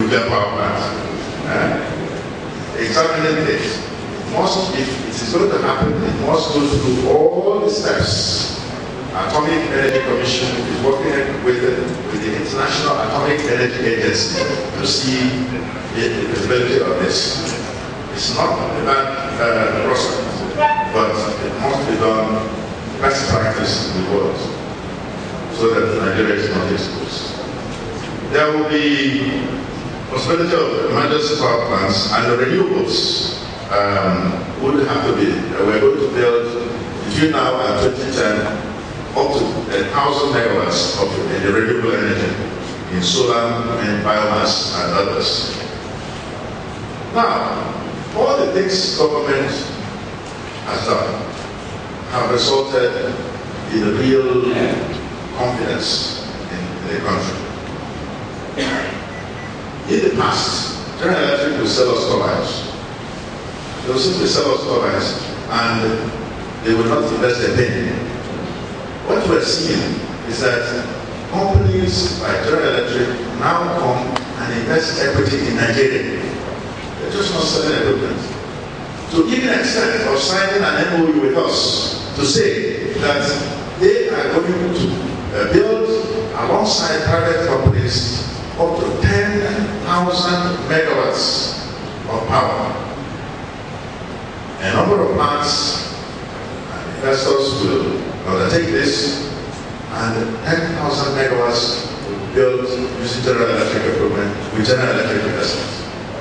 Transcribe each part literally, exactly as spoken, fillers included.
nuclear power plant. Uh, examining this. Must, if it is going to happen, it must go through all the steps. Atomic Energy Commission is working with, with the International Atomic Energy Agency to see the feasibility of this. It's not a bad uh, process, but it must be done best practice in the world so that Nigeria is not exposed. There will be possibility of emergency power plants and the renewables um, would have to be. Uh, we're going to build between now and twenty ten up to a thousand megawatts of uh, renewable energy in solar and biomass and others. Now, all the things government has done have resulted in a real confidence in the country. In the past, General Electric will sell us turbines. They will simply sell us turbines and they will not invest a penny. What we're seeing is that companies like General Electric now come and invest equity in Nigeria. They're just not selling equipment. To even an extent of signing an M O U with us to say that they are going to uh, build alongside private companies up to ten thousand megawatts of power. A number of plants and investors will undertake this, and ten thousand megawatts will be built using General Electric equipment with General Electric investments.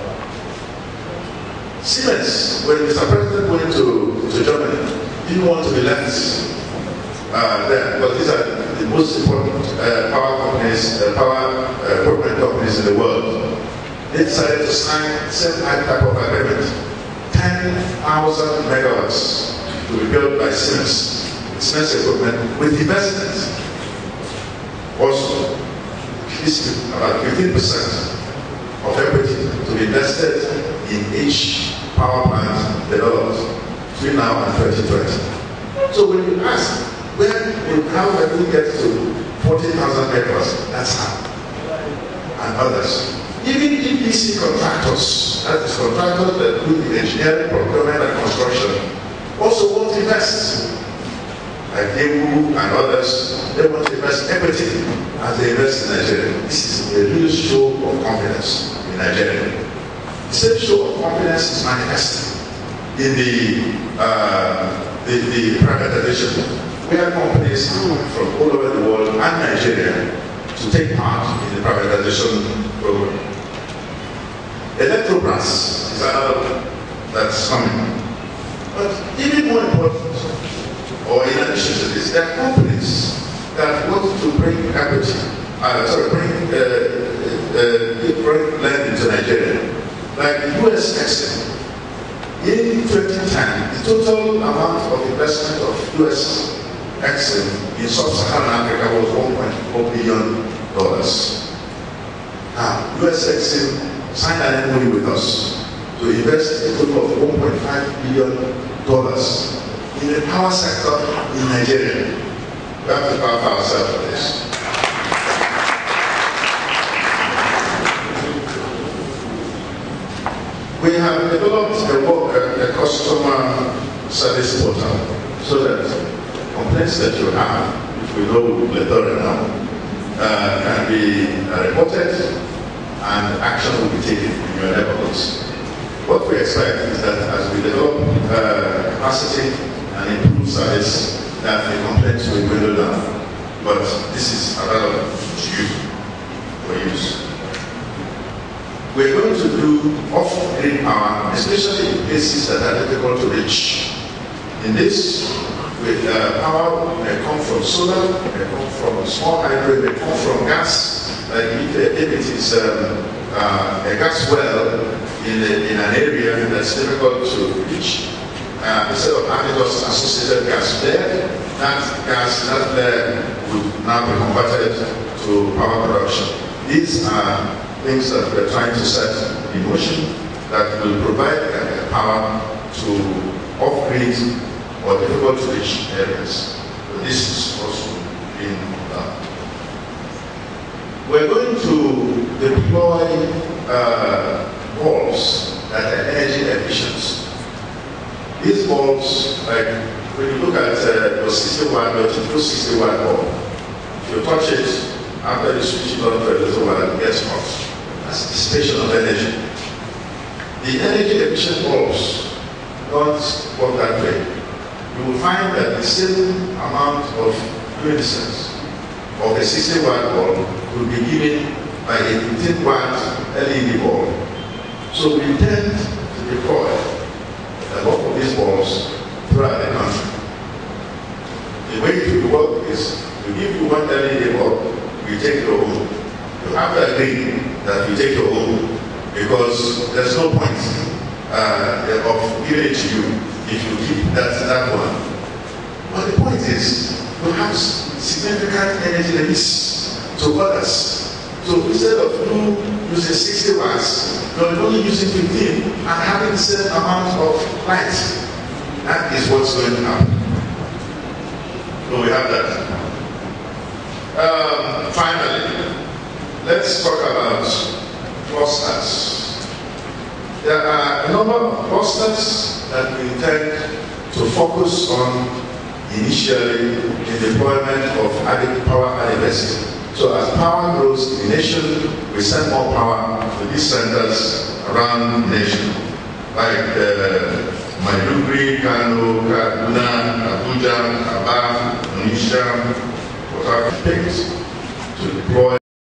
Siemens, when Mister President went to, to Germany, didn't want to be left uh, there, but these are the most important uh, power companies, uh, power uh, equipment companies in the world. They decided to sign the same type of agreement, ten thousand megawatts to be built by Siemens, Siemens equipment with investments. Also, at least about fifteen percent of equity to be invested in each power plant developed between now and twenty twenty. So when you ask, where will how can we get to forty thousand megawatts? That's how. And others. Even E P C contractors, that is contractors that do the engineering, procurement, and construction, also want to invest. Like E W and others, they want to invest equity as they invest in Nigeria. This is a real show of confidence in Nigeria. The same show of confidence is manifested in the, uh, the, the privatization, where companies from all over the world and Nigeria to take part in the privatization program. Electrobras is another one that's coming. But even more important, or in addition to this, there are companies that want to bring equity, uh, sorry, bring, uh, uh, bring land into Nigeria. Like the U S Exim, in twenty ten, the total amount of investment of U S Exim in sub-Saharan Africa was one point four billion dollars. Now, U S Exim signed an M O U with us to invest a total of one point five billion dollars in the power sector in Nigeria. We have to power ourselves for this. We have developed a, work, a, a customer service portal so that complaints that you have, if we know plethora now, uh, can be uh, reported and action will be taken in your neighborhoods. What we expect is that as we develop uh, capacity and improve service, that the complaints will dwindle down. But this is available to you for use. We're going to do off-grid power, especially in places that are difficult to reach. In this, with uh, power may come from solar, may come from small hydro, may come from gas. Like if, if it is um, uh, a gas well in, a, in an area that's difficult to reach, uh, instead of having just associated gas there, that gas, that flare would now be converted to power production. These are things that we're trying to set in motion that will provide uh, power to off-grid or difficult to reach areas. But this is also being done. We're going to deploy uh, bulbs that are energy efficient. These bulbs, like when you look at uh, your sixty watt, your typical sixty watt bulb, if you touch it, after you switch it on to a little while, it gets hot. That's dissipation of energy. The energy efficient bulbs don't work that way. You will find that the same amount of luminescence of a sixty watt bulb will be given by a fifteen watt L E D bulb. So we intend to deploy a lot of these bulbs throughout the country. The way it will work is we give you one L E D bulb, we take your own. You have to agree that we take your own because there's no point uh, of giving it to you if you keep that, that one. But the point is, you have significant energy release to others. So instead of you using sixty watts, you're only using fifteen and having the same amount of light. That is what's going to happen. So we have that. Um, finally, let's talk about clusters. There are a number of clusters that we intend to focus on initially in deployment of added power harvesting. So as power grows in the nation, we send more power to these centers around the nation, like uh, Maiduguri, Kano, Kaduna, Abuja, Aba, Onitsha, Port Harcourt, to deploy